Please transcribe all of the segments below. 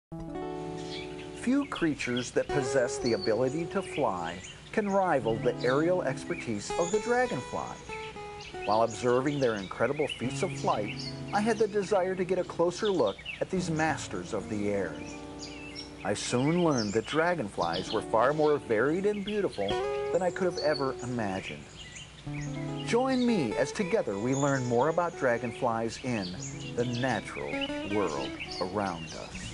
Few creatures that possess the ability to fly can rival the aerial expertise of the dragonfly. While observing their incredible feats of flight, I had the desire to get a closer look at these masters of the air. I soon learned that dragonflies were far more varied and beautiful than I could have ever imagined. Join me as together we learn more about dragonflies in the natural world around us.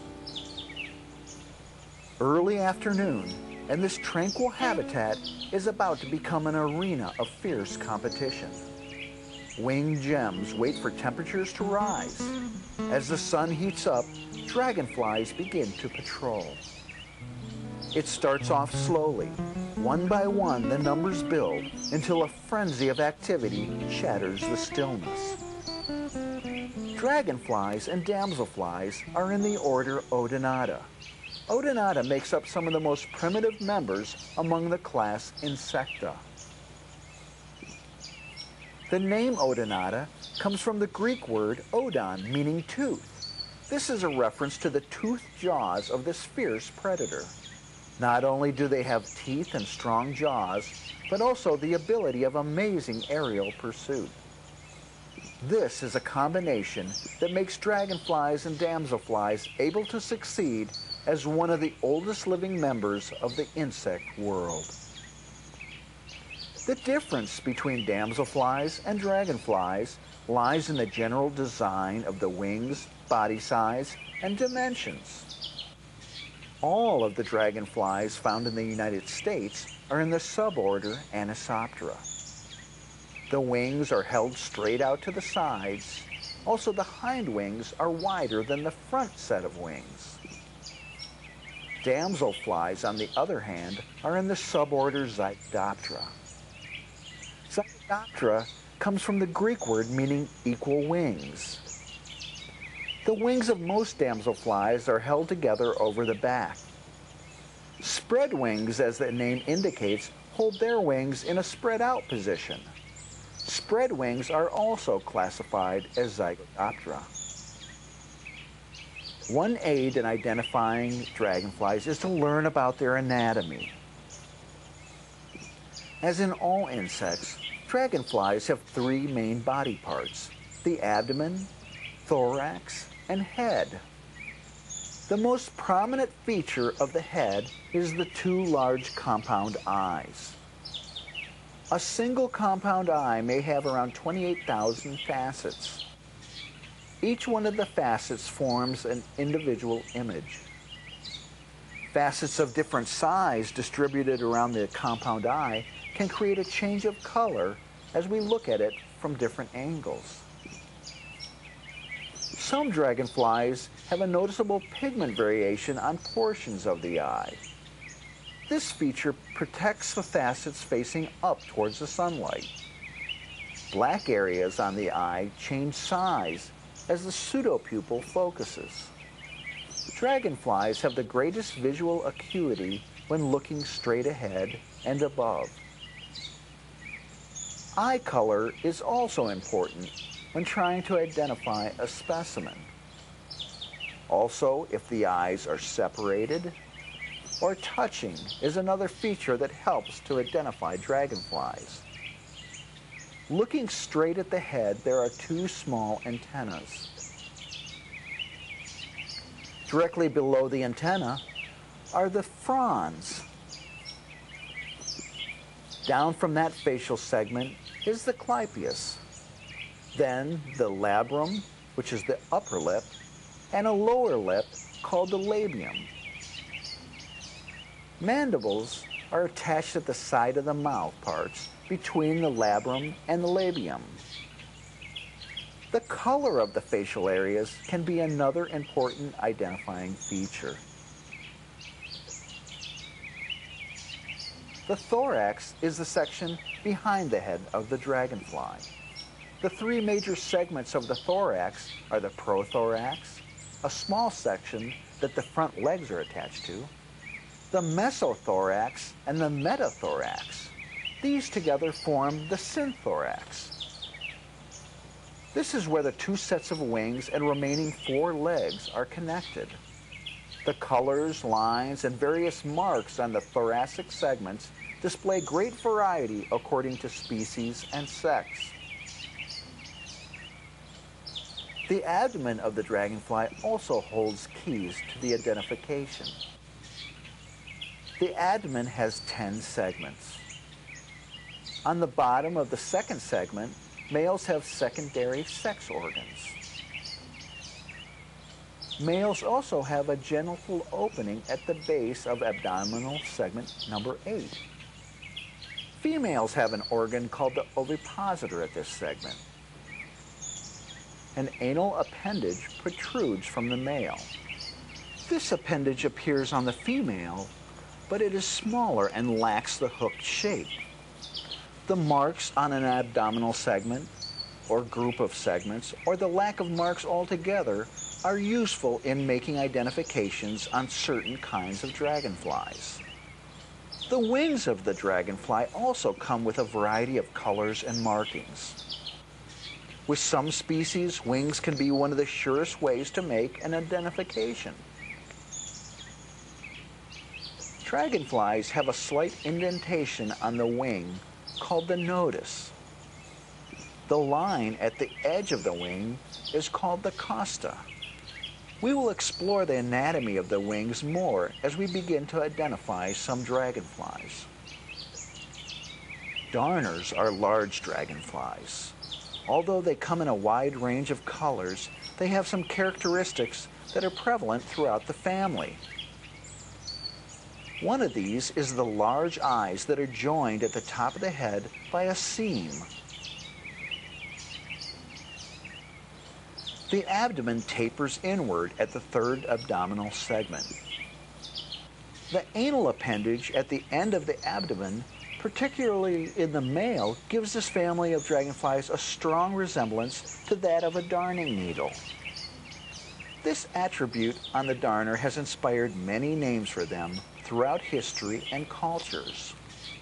Early afternoon, and this tranquil habitat is about to become an arena of fierce competition. Winged gems wait for temperatures to rise. As the sun heats up, dragonflies begin to patrol. It starts off slowly. One by one, the numbers build until a frenzy of activity shatters the stillness. Dragonflies and damselflies are in the order Odonata. Odonata makes up some of the most primitive members among the class Insecta. The name Odonata comes from the Greek word odon, meaning tooth. This is a reference to the toothed jaws of this fierce predator. Not only do they have teeth and strong jaws, but also the ability of amazing aerial pursuit. This is a combination that makes dragonflies and damselflies able to succeed as one of the oldest living members of the insect world. The difference between damselflies and dragonflies lies in the general design of the wings, body size, and dimensions. All of the dragonflies found in the United States are in the suborder Anisoptera. The wings are held straight out to the sides. Also, the hind wings are wider than the front set of wings. Damselflies, on the other hand, are in the suborder Zygodoptera. Zygodoptera comes from the Greek word meaning equal wings. The wings of most damselflies are held together over the back. Spread wings, as the name indicates, hold their wings in a spread out position. Spread wings are also classified as Zygodoptera. One aid in identifying dragonflies is to learn about their anatomy. As in all insects, dragonflies have three main body parts: the abdomen, thorax, and head. The most prominent feature of the head is the two large compound eyes. A single compound eye may have around 28,000 facets. Each one of the facets forms an individual image. Facets of different size distributed around the compound eye can create a change of color as we look at it from different angles. Some dragonflies have a noticeable pigment variation on portions of the eye. This feature protects the facets facing up towards the sunlight. Black areas on the eye change size as the pseudopupil focuses. Dragonflies have the greatest visual acuity when looking straight ahead and above. Eye color is also important when trying to identify a specimen. Also, if the eyes are separated or touching is another feature that helps to identify dragonflies. Looking straight at the head, there are two small antennas. Directly below the antenna are the frons. Down from that facial segment is the clypeus. Then the labrum, which is the upper lip, and a lower lip called the labium. Mandibles are attached at the side of the mouth parts between the labrum and the labium. The color of the facial areas can be another important identifying feature. The thorax is the section behind the head of the dragonfly. The three major segments of the thorax are the prothorax, a small section that the front legs are attached to, the mesothorax, and the metathorax. These together form the synthorax. This is where the two sets of wings and remaining four legs are connected. The colors, lines, and various marks on the thoracic segments display great variety according to species and sex. The abdomen of the dragonfly also holds keys to the identification. The abdomen has 10 segments. On the bottom of the second segment, males have secondary sex organs. Males also have a genital opening at the base of abdominal segment number 8. Females have an organ called the ovipositor at this segment. An anal appendage protrudes from the male. This appendage appears on the female, but it is smaller and lacks the hooked shape. The marks on an abdominal segment, or group of segments, or the lack of marks altogether, are useful in making identifications on certain kinds of dragonflies. The wings of the dragonfly also come with a variety of colors and markings. With some species, wings can be one of the surest ways to make an identification. Dragonflies have a slight indentation on the wing called the nodus. The line at the edge of the wing is called the costa. We will explore the anatomy of the wings more as we begin to identify some dragonflies. Darners are large dragonflies. Although they come in a wide range of colors, they have some characteristics that are prevalent throughout the family. One of these is the large eyes that are joined at the top of the head by a seam. The abdomen tapers inward at the third abdominal segment. The anal appendage at the end of the abdomen, particularly in the male, gives this family of dragonflies a strong resemblance to that of a darning needle. This attribute on the darner has inspired many names for them throughout history and cultures.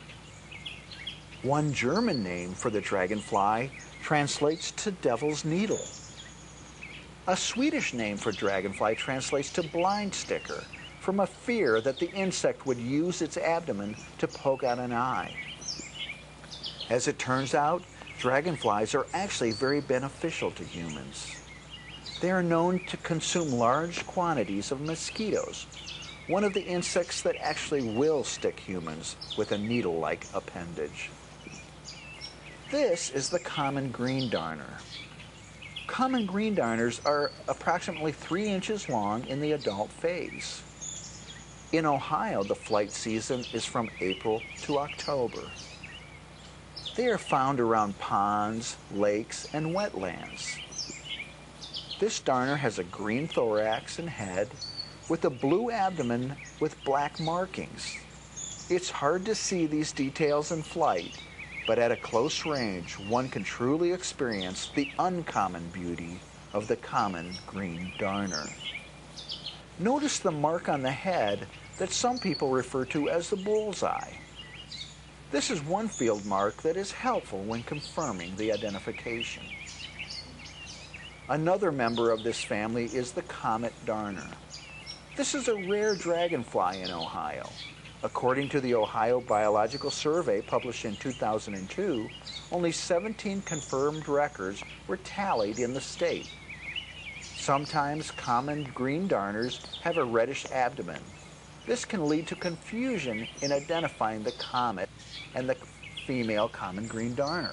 One German name for the dragonfly translates to devil's needle. A Swedish name for dragonfly translates to blind sticker, from a fear that the insect would use its abdomen to poke out an eye. As it turns out, dragonflies are actually very beneficial to humans. They are known to consume large quantities of mosquitoes, one of the insects that actually will stick humans with a needle-like appendage. This is the common green darner. Common green darners are approximately 3 inches long in the adult phase. In Ohio, the flight season is from April to October. They are found around ponds, lakes, and wetlands. This darner has a green thorax and head with a blue abdomen with black markings. It's hard to see these details in flight, but at a close range, one can truly experience the uncommon beauty of the common green darner. Notice the mark on the head that some people refer to as the bullseye. This is one field mark that is helpful when confirming the identification. Another member of this family is the comet darner. This is a rare dragonfly in Ohio. According to the Ohio Biological Survey published in 2002, only 17 confirmed records were tallied in the state. Sometimes common green darners have a reddish abdomen. This can lead to confusion in identifying the comet and the female common green darner.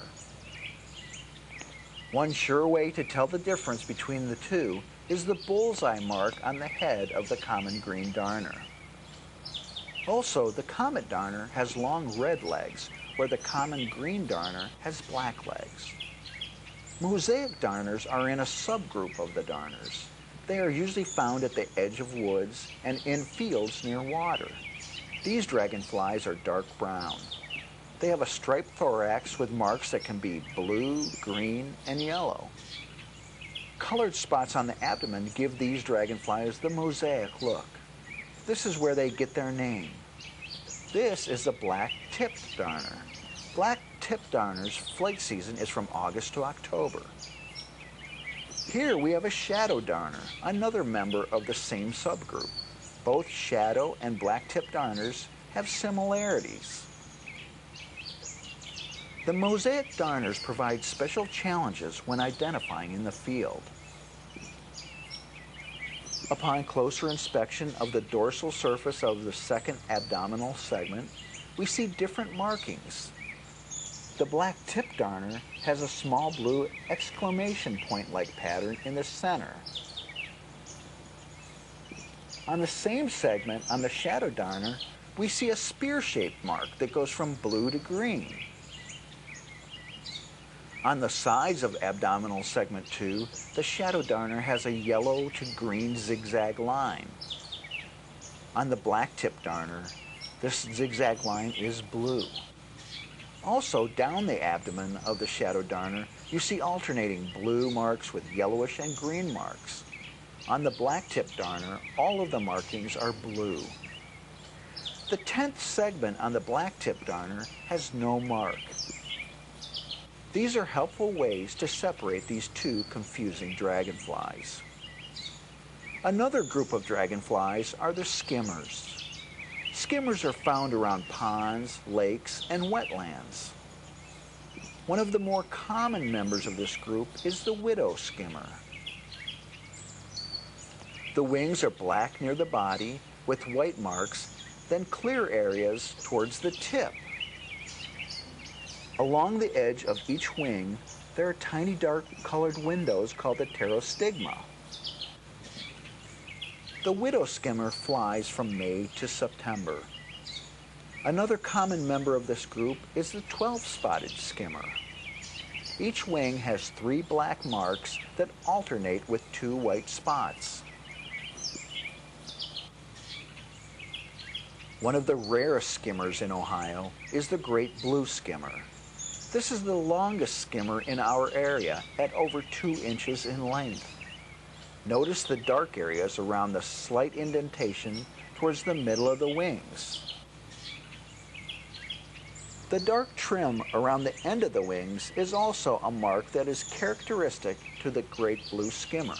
One sure way to tell the difference between the two is the bullseye mark on the head of the common green darner. Also, the comet darner has long red legs, where the common green darner has black legs. Mosaic darners are in a subgroup of the darners. They are usually found at the edge of woods and in fields near water. These dragonflies are dark brown. They have a striped thorax with marks that can be blue, green, and yellow. Colored spots on the abdomen give these dragonflies the mosaic look. This is where they get their name. This is the black-tipped darner. Black-tipped darners' flight season is from August to October. Here we have a shadow darner, another member of the same subgroup. both shadow and black-tipped darners have similarities. The mosaic darners provide special challenges when identifying in the field. Upon closer inspection of the dorsal surface of the second abdominal segment, we see different markings. The black-tipped darner has a small blue exclamation point-like pattern in the center. On the same segment on the shadow darner, we see a spear-shaped mark that goes from blue to green. On the sides of abdominal segment 2, the shadow darner has a yellow to green zigzag line. On the black-tipped darner, this zigzag line is blue. Also, down the abdomen of the shadow darner, you see alternating blue marks with yellowish and green marks. On the black-tipped darner, all of the markings are blue. The 10th segment on the black-tipped darner has no mark. These are helpful ways to separate these two confusing dragonflies. Another group of dragonflies are the skimmers. Skimmers are found around ponds, lakes, and wetlands. One of the more common members of this group is the widow skimmer. The wings are black near the body with white marks, then clear areas towards the tip. Along the edge of each wing, there are tiny dark-colored windows called the pterostigma. The widow skimmer flies from May to September. Another common member of this group is the 12-spotted skimmer. Each wing has 3 black marks that alternate with 2 white spots. One of the rarest skimmers in Ohio is the great blue skimmer. This is the longest skimmer in our area at over 2 inches in length. Notice the dark areas around the slight indentation towards the middle of the wings. The dark trim around the end of the wings is also a mark that is characteristic to the great blue skimmer.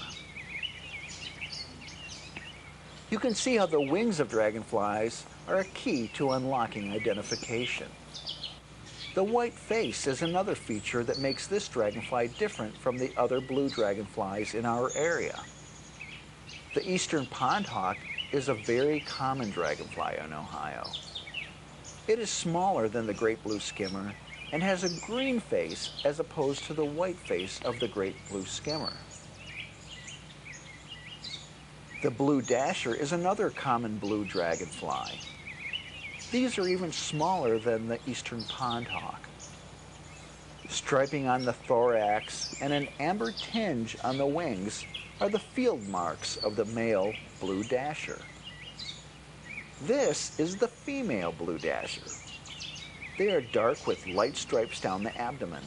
You can see how the wings of dragonflies are a key to unlocking identification. The white face is another feature that makes this dragonfly different from the other blue dragonflies in our area. The eastern pondhawk is a very common dragonfly in Ohio. It is smaller than the great blue skimmer and has a green face as opposed to the white face of the great blue skimmer. The blue dasher is another common blue dragonfly. These are even smaller than the eastern pondhawk. Striping on the thorax and an amber tinge on the wings are the field marks of the male blue dasher. This is the female blue dasher. They are dark with light stripes down the abdomen.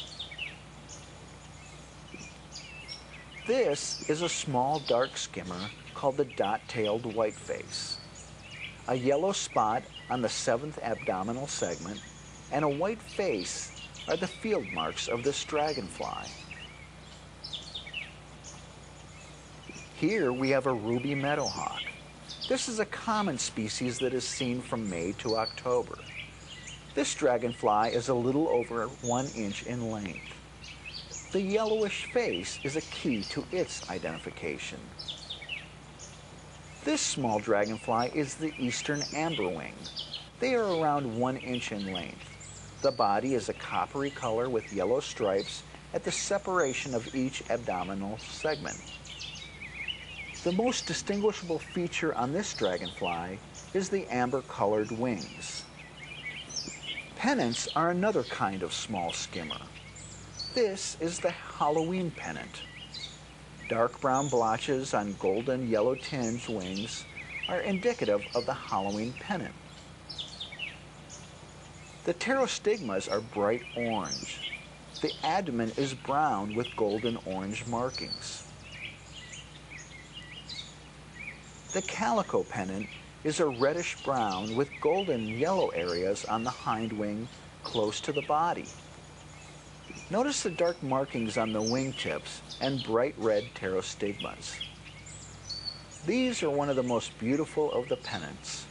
This is a small dark skimmer called the dot-tailed whiteface. A yellow spot on the 7th abdominal segment and a white face are the field marks of this dragonfly. Here we have a ruby meadowhawk. This is a common species that is seen from May to October. This dragonfly is a little over 1 inch in length. The yellowish face is a key to its identification. This small dragonfly is the eastern amberwing. They are around 1 inch in length. The body is a coppery color with yellow stripes at the separation of each abdominal segment. The most distinguishable feature on this dragonfly is the amber-colored wings. Pennants are another kind of small skimmer. This is the Halloween pennant. Dark brown blotches on golden yellow tinged wings are indicative of the Halloween pennant. The pterostigmas are bright orange. The abdomen is brown with golden orange markings. The calico pennant is a reddish brown with golden yellow areas on the hind wing close to the body. Notice the dark markings on the wingtips and bright red pterostigmas. These are one of the most beautiful of the pennants.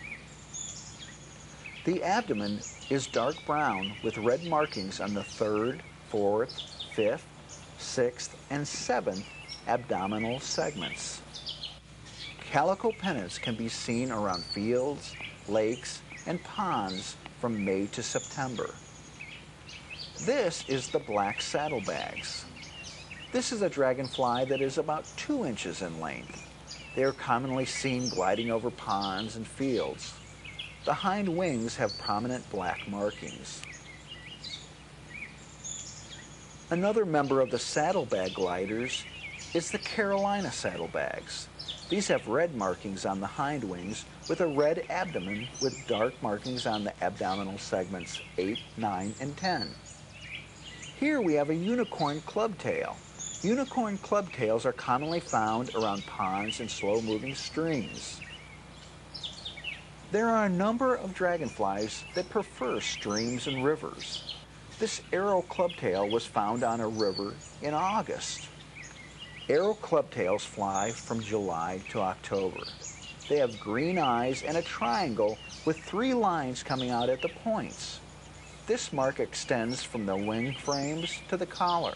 The abdomen is dark brown with red markings on the 3rd, 4th, 5th, 6th, and 7th abdominal segments. Calico pennants can be seen around fields, lakes, and ponds from May to September. This is the black saddlebags. This is a dragonfly that is about 2 inches in length. They are commonly seen gliding over ponds and fields. The hind wings have prominent black markings. Another member of the saddlebag gliders is the Carolina saddlebags. These have red markings on the hind wings with a red abdomen with dark markings on the abdominal segments 8, 9, and 10. Here we have a unicorn clubtail. Unicorn clubtails are commonly found around ponds and slow-moving streams. There are a number of dragonflies that prefer streams and rivers. This arrow clubtail was found on a river in August. Arrow clubtails fly from July to October. They have green eyes and a triangle with 3 lines coming out at the points. This mark extends from the wing frames to the collar.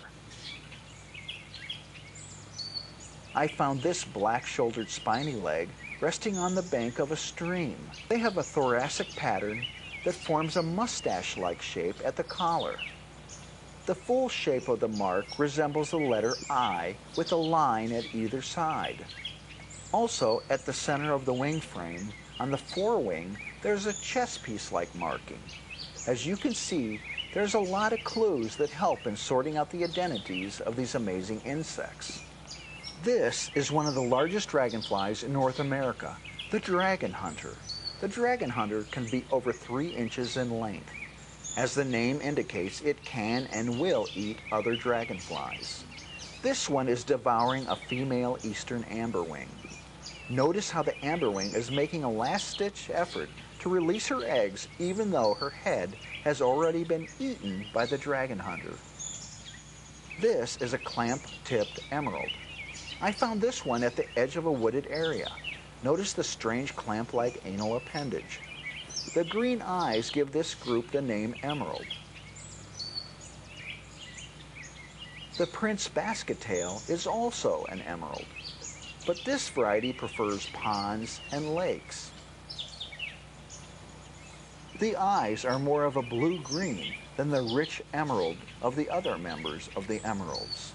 I found this black-shouldered spiny leg resting on the bank of a stream. They have a thoracic pattern that forms a mustache-like shape at the collar. The full shape of the mark resembles the letter I with a line at either side. Also, at the center of the wing frame, on the forewing, there's a chess piece-like marking. As you can see, there's a lot of clues that help in sorting out the identities of these amazing insects. This is one of the largest dragonflies in North America, the dragon hunter. The dragon hunter can be over 3 inches in length. As the name indicates, it can and will eat other dragonflies. This one is devouring a female eastern amberwing. Notice how the amberwing is making a last-ditch effort to release her eggs even though her head has already been eaten by the dragon hunter. This is a clamp-tipped emerald. I found this one at the edge of a wooded area. Notice the strange clamp-like anal appendage. The green eyes give this group the name emerald. The Prince Basket-tail is also an emerald, but this variety prefers ponds and lakes. The eyes are more of a blue-green than the rich emerald of the other members of the emeralds.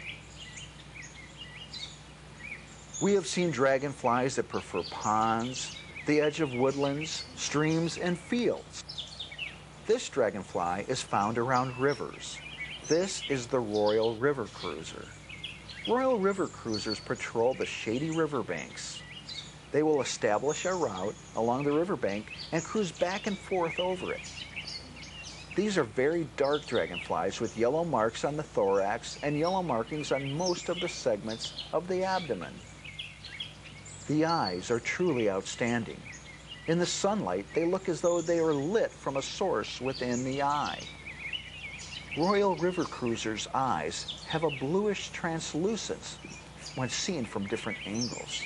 We have seen dragonflies that prefer ponds, the edge of woodlands, streams, and fields. This dragonfly is found around rivers. This is the Royal River Cruiser. Royal River Cruisers patrol the shady riverbanks. They will establish a route along the riverbank and cruise back and forth over it. These are very dark dragonflies with yellow marks on the thorax and yellow markings on most of the segments of the abdomen. The eyes are truly outstanding. In the sunlight, they look as though they are lit from a source within the eye. Royal River Cruisers' eyes have a bluish translucence when seen from different angles.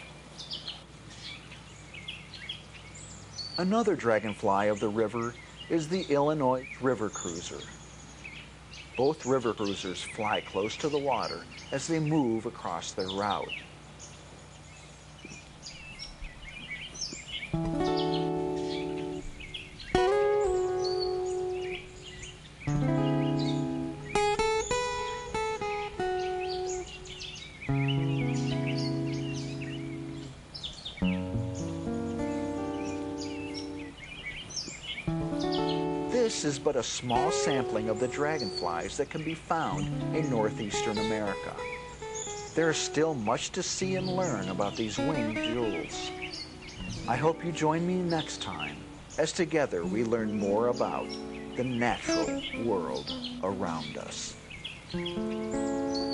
Another dragonfly of the river is the Illinois River Cruiser. Both river cruisers fly close to the water as they move across their route. This is but a small sampling of the dragonflies that can be found in northeastern America. There is still much to see and learn about these winged jewels. I hope you join me next time as together we learn more about the natural world around us.